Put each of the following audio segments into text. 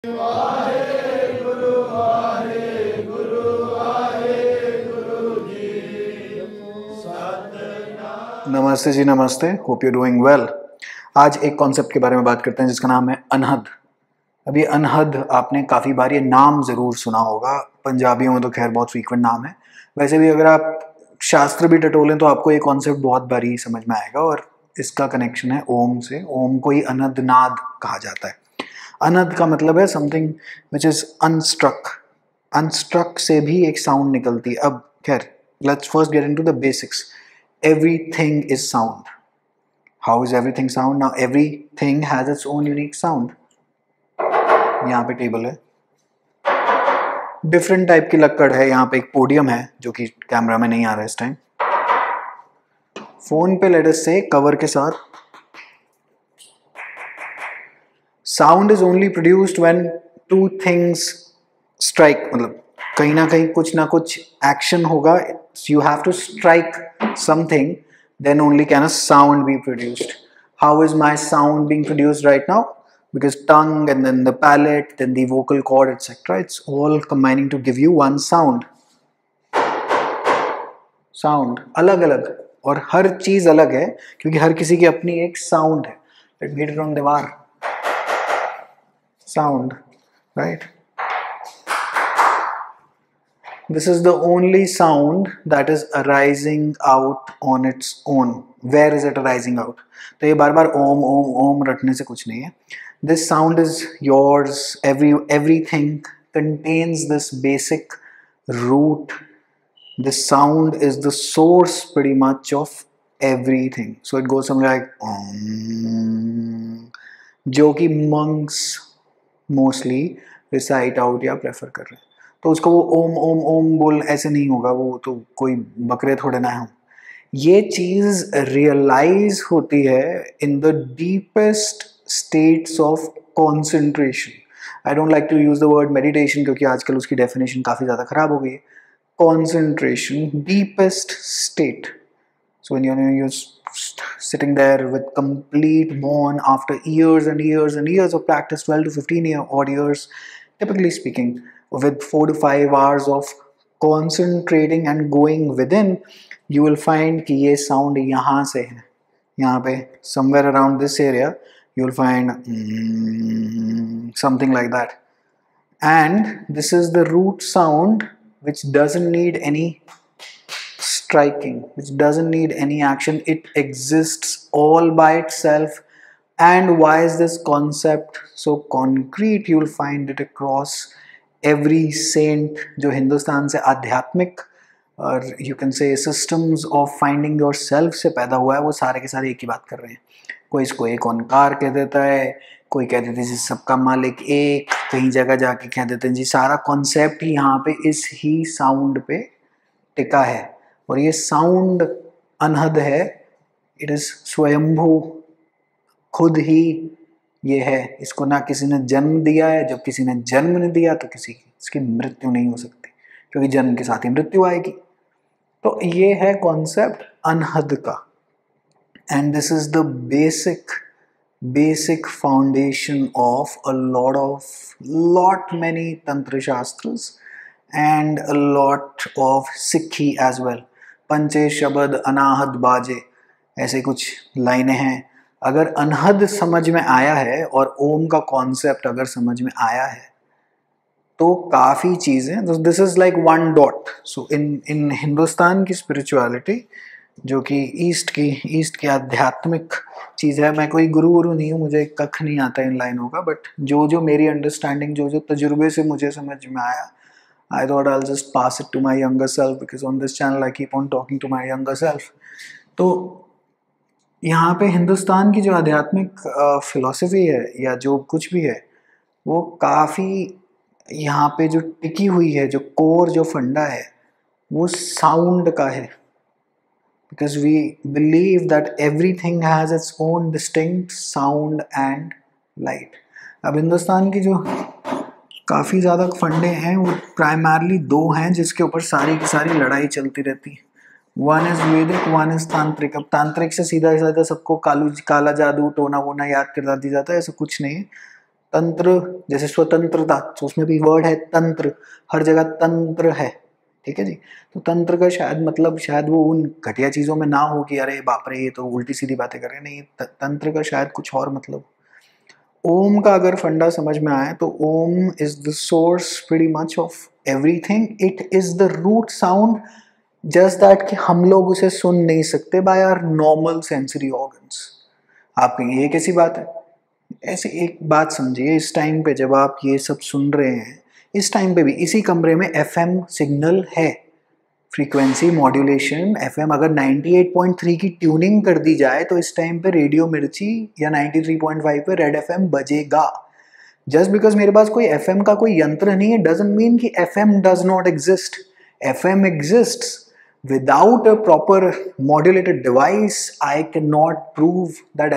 नमस्ते जी, नमस्ते। Hope you doing well. आज एक कॉन्सेप्ट के बारे में बात करते हैं जिसका नाम है अनहद। अभी अनहद आपने काफ़ी बार ये नाम ज़रूर सुना होगा, पंजाबियों में तो खैर बहुत फ्रीक्वेंट नाम है। वैसे भी अगर आप शास्त्र भी टटोलें तो आपको ये कॉन्सेप्ट बहुत बारी समझ में आएगा, और इसका कनेक्शन है ओम से। ओम को ही अनहद नाद कहा जाता है। अनहद का मतलब है something which is unstruck. Unstruck से भी एक साउंड निकलती है। अब खैर, let's first get into the basics. Everything is sound. How is everything sound? Now everything has its own unique sound. यहाँ पे टेबल है, डिफरेंट टाइप की लक्कड़ है। यहाँ पे एक पोडियम है जो कि कैमरा में नहीं आ रहा है इस टाइम। फोन पे लेट अस से कवर के साथ sound is only produced when two things strike. मतलब कहीं ना कुछ एक्शन होगा। You have to strike something, then only can a sound be produced. How is my sound being produced right now? Because tongue and then the palate, then the vocal cord, etc. It's all combining to give you one sound. Sound अलग अलग, और हर चीज अलग है क्योंकि हर किसी की अपनी एक साउंड है। Let me get it on दीवार। Sound, right? This is the only sound that is arising out on its own. Where is it arising out? तो ये बार बार ओम ओम ओम रटने से कुछ नहीं है। This sound is yours. Everything contains this basic root. This sound is the source pretty much of everything. So it goes something like जो कि monks mostly recite out या prefer कर रहे हैं। तो उसको वो ओम ओम ओम बोल ऐसे नहीं होगा, वो तो कोई बकरे थोड़े ना हो। ये चीज रियलाइज होती है in the deepest states of concentration. I don't like to use the word meditation क्योंकि आजकल उसकी डेफिनेशन काफी ज्यादा खराब हो गई है। Concentration, deepest state. So when you sitting there with complete mon after years and years and years of practice, 12 to 15 odd years typically speaking, with 4 to 5 hours of concentrating and going within, you will find कि ये sound यहाँ से है। यहाँ पे somewhere around this area you will find something like that, and this is the root sound which doesn't need any striking, which doesn't need any action. It exists all by itself. And why is this concept so concrete? You will find it across every saint जो हिंदुस्तान से आध्यात्मिक और you can say systems of finding yourself से पैदा हुआ है, वो सारे के सारे एक ही बात कर रहे हैं। कोई इसको एक ओंकार कह देता है, कोई कह देते हैं जी सबका मालिक एक, कहीं जगह जाके कह देते हैं जी सारा कॉन्सेप्ट ही यहाँ पे इस ही साउंड पे टिका है। और ये साउंड अनहद है। इट इज स्वयंभू, खुद ही ये है। इसको ना किसी ने जन्म दिया है। जब किसी ने जन्म नहीं दिया तो किसी की इसकी मृत्यु नहीं हो सकती, क्योंकि जन्म के साथ ही मृत्यु आएगी। तो ये है कॉन्सेप्ट अनहद का। And this is the basic foundation of a lot many तंत्र शास्त्रस and a lot of सिक्खी as well. पंचे शब्द अनाहद बाजे, ऐसे कुछ लाइनें हैं। अगर अनहद समझ में आया है और ओम का कॉन्सेप्ट अगर समझ में आया है तो काफ़ी चीज़ें, this is like one dot. So in Hindustan की स्पिरिचुअलिटी जो कि ईस्ट की आध्यात्मिक चीज़ है। मैं कोई गुरु नहीं हूँ, मुझे कख नहीं आता इन लाइनों का, बट जो मेरी अंडरस्टैंडिंग, जो तजुर्बे से मुझे समझ में आया, I thought I'll just pass it to my younger self, because on this channel I keep on talking to my younger self. तो यहाँ पे हिंदुस्तान की जो आध्यात्मिक फिलॉसफी है या जो कुछ भी है, वो काफ़ी यहाँ पे जो टिकी हुई है, जो कोर, जो फंडा है, वो साउंड का है। Because we believe that everything has its own distinct sound and light. अब हिंदुस्तान की जो काफ़ी ज़्यादा फंडे हैं वो प्राइमरली दो हैं जिसके ऊपर सारी की सारी लड़ाई चलती रहती है। वन इज़ वैदिक, वन इज़ तांत्रिक। अब तांत्रिक से सीधा सबको काला जादू टोना वोना याद करवा दी जाता है, ऐसा कुछ नहीं है। तंत्र जैसे स्वतंत्रता, तो उसमें भी वर्ड है तंत्र, हर जगह तंत्र है, ठीक है जी। तो तंत्र का शायद मतलब शायद वो उन घटिया चीज़ों में ना हो कि अरे बाप रे ये तो उल्टी सीधी बातें कर रहे हैं, नहीं, तंत्र का शायद कुछ और मतलब। ओम का अगर फंडा समझ में आए तो Om is the source pretty much of everything, it is the root sound, just that कि हम लोग उसे सुन नहीं सकते by our normal sensory organs. आप कहेंगे ये कैसी बात है? ऐसे एक बात समझिए, इस टाइम पे जब आप ये सब सुन रहे हैं, इस टाइम पे भी इसी कमरे में एफएम सिग्नल है, फ्रीक्वेंसी मॉड्यूलेशन। एफएम अगर 98.3 की ट्यूनिंग कर दी जाए तो इस टाइम पे रेडियो मिर्ची या 93.5 पे रेड एफएम बजेगा। जस्ट बिकॉज मेरे पास कोई एफएम का कोई यंत्र नहीं है डजंट मीन कि FM does not exist. FM exists without a proper modulated device. I cannot prove that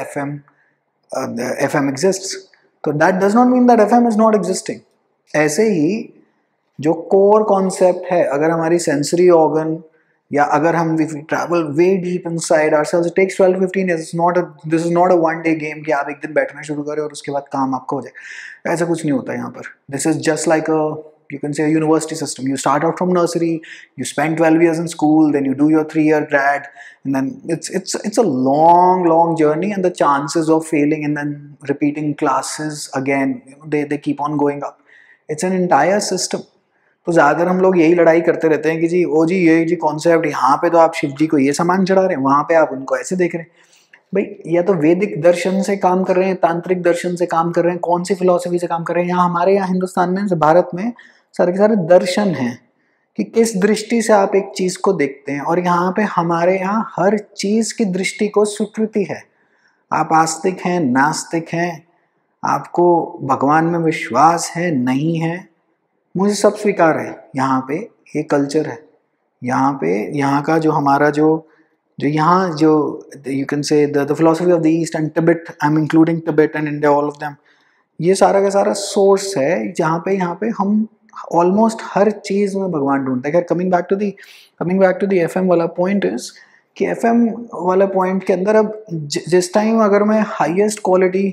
FM exists. तो that does not mean that FM is not existing. ऐसे ही जो कोर कॉन्सेप्ट है, अगर हमारी सेंसरी ऑर्गन या अगर हम travel way deep inside ourselves, it takes 12-15 years. This is not a one day game कि आप एक दिन बैठना शुरू करें और उसके बाद काम आपका हो जाए। ऐसा कुछ नहीं होता यहाँ पर। This is just like a, you can say, a university system. You start out from nursery, you spend 12 years in school, then you do your 3-year grad, and then it's a long journey, and the chances of failing and then repeating classes again, they keep on going up. It's an entire system. तो ज़्यादातर हम लोग यही लड़ाई करते रहते हैं कि जी ओ जी ये जी कॉन्सेप्ट, यहाँ पे तो आप शिव जी को ये सामान चढ़ा रहे हैं, वहाँ पे आप उनको ऐसे देख रहे हैं। भाई या तो वैदिक दर्शन से काम कर रहे हैं, तांत्रिक दर्शन से काम कर रहे हैं, कौन सी फिलॉसफी से काम कर रहे हैं। यहाँ हमारे यहाँ हिंदुस्तान में, भारत में सारे के सारे दर्शन हैं कि किस दृष्टि से आप एक चीज़ को देखते हैं। और यहाँ पे हमारे यहाँ हर चीज़ की दृष्टि को स्वीकृति है। आप आस्तिक हैं, नास्तिक हैं, आपको भगवान में विश्वास है, नहीं है, मुझे सब स्वीकार है। यहाँ पे ये कल्चर है। यहाँ पे यहाँ का जो हमारा जो यहाँ जो you can say the philosophy of the East and Tibet, I am including Tibet and India, all of them, ये सारा का सारा सोर्स है जहाँ पे यहाँ पे हम ऑलमोस्ट हर चीज़ में भगवान ढूंढते हैं। Coming back to the FM वाला पॉइंट इज कि एफएम वाला पॉइंट के अंदर अब जिस टाइम अगर मैं हाईएस्ट क्वालिटी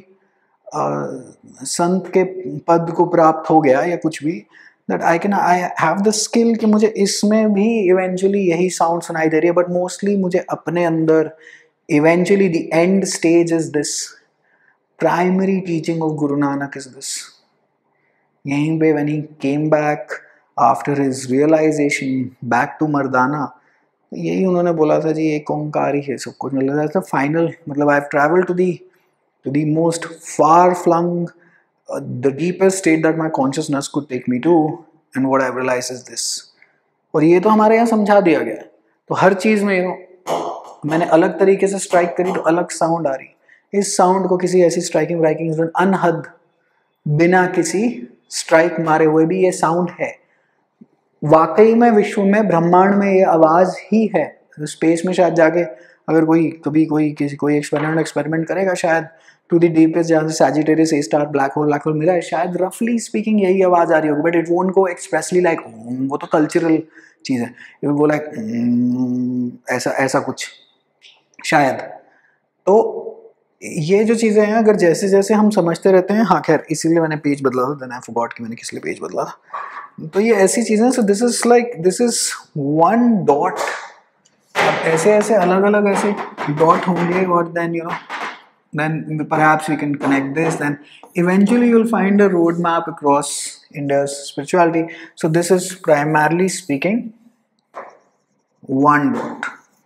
संत के पद को प्राप्त हो गया या कुछ भी, that I have the skill कि मुझे इसमें भी eventually यही साउंड सुनाई दे रही है, बट मोस्टली मुझे अपने अंदर eventually the end stage is this primary teaching of Guru Nanak is this. यहीं पे when he came back after his realization back to Mardana, यही उन्होंने बोला था जी एक ओंकार ही है सब कुछ, मतलब फाइनल, मतलब I have traveled to the most far flung, the deepest state that my consciousness could take me to, and what I realized is this. और ये तो हमारे यहाँ समझा दिया गया है। तो हर चीज़ में मैंने अलग तरीके से स्ट्राइक करी तो अलग साउंड आ रही। इस साउंड को किसी ऐसी स्ट्राइकिंग अनहद बिना किसी स्ट्राइक मारे हुए भी ये साउंड है। वाकई में विश्व में, ब्रह्मांड में ये आवाज़ ही है। स्पेस में शायद जाके अगर कोई एक्सपेरिमेंट करेगा शायद टू द डीपेस्ट, जहाँ से Sagittarius A star black hole मिला है, शायद रफली स्पीकिंग यही आवाज़ आ रही होगी, but it won't go expressly like Om, वो तो कल्चरल चीज़ है। इट विल गो लाइक ऐसा कुछ शायद। तो ये जो चीज़ें हैं अगर जैसे जैसे हम समझते रहते हैं, हाँ खैर इसीलिए मैंने पेज बदला था, देन आई फॉरगॉट कि मैंने किस लिए पेज बदला था। तो ये ऐसी चीज़ें, so this is one dot. ऐसे अलग अलग ऐसे डॉट होंगे, और then then perhaps we can connect this, then eventually you'll find a roadmap across India's spirituality. So this is primarily speaking one dot,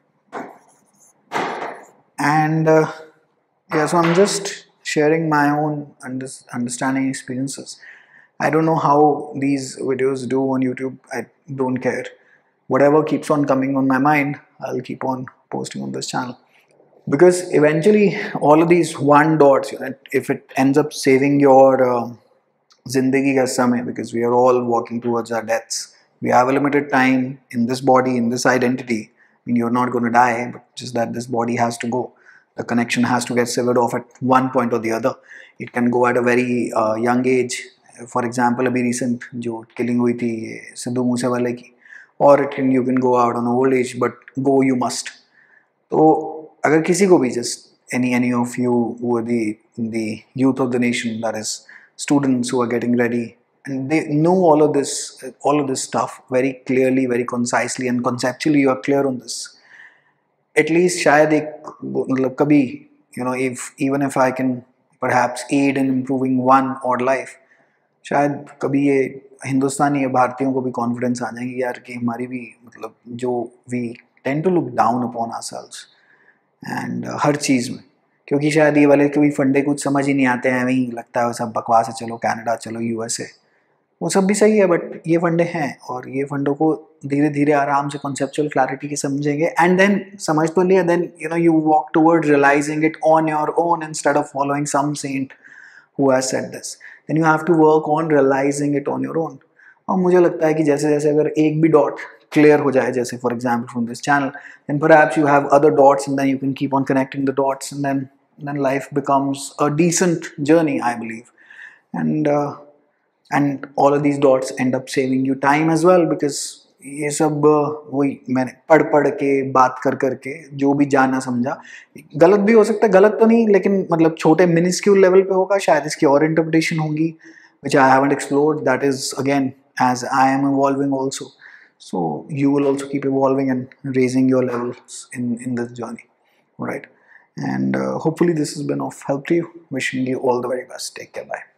and yeah, so I'm just sharing my own understanding experiences. I don't know how these videos do on YouTube. I don't care. Whatever keeps on coming on my mind, I'll keep on posting on this channel. Because eventually all of these one dots, if it ends up saving your zindagi ka samay, because we are all walking towards our deaths, we have a limited time in this body, in this identity. I mean, you're not going to die, but just that this body has to go. The connection has to get severed off at one point or the other. It can go at a very young age. For example, अभी recent जो killing हुई थी सिद्धू मूसेवाले की, or you can go out on old age, but go you must. तो अगर किसी को भी, just any of you who are the youth of the nation, that is students who are getting ready, and they know all of this stuff very clearly, very concisely, and conceptually you are clear on this. At least शायद एक मतलब कभी, if even if I can perhaps aid in improving one odd life, शायद कभी ये हिंदुस्तानी या भारतीयों को भी कॉन्फिडेंस आ जाएंगे यार कि हमारी भी मतलब जो we tend to look down upon ourselves and हर चीज़ में, क्योंकि शायद ये वाले कभी फंडे कुछ समझ ही नहीं आते हैं, वहीं लगता है सब बकवास है, चलो कनाडा, चलो यूएसए, वो सब भी सही है, बट ये फंडे हैं और ये फंडों को धीरे धीरे आराम से कॉन्सेप्चुअल क्लैरिटी के समझेंगे, एंड देन समझ तो लिया, then you walk towards realising it on your own instead of following some saint who has said this. Then you have to work on realizing it on your own. और मुझे लगता है कि जैसे जैसे अगर एक भी डॉट क्लियर हो जाए, जैसे for example from this channel, then perhaps you have other dots and then you can keep on connecting the dots, and then life becomes a decent journey, I believe. And all of these dots end up saving you time as well, because ये सब वही मैंने पढ़ पढ़ के बात कर करके जो भी जाना समझा, गलत भी हो सकता है, गलत तो नहीं लेकिन मतलब छोटे मिनिस्क्यूल लेवल पे होगा, शायद इसकी और इंटरप्रिटेशन होंगी which I haven't explored. That is again, as I am evolving also, so you will also keep evolving and raising your levels in this journey, right? And hopefully this has been of help to you. Wishing you all the very best. Take care. Bye.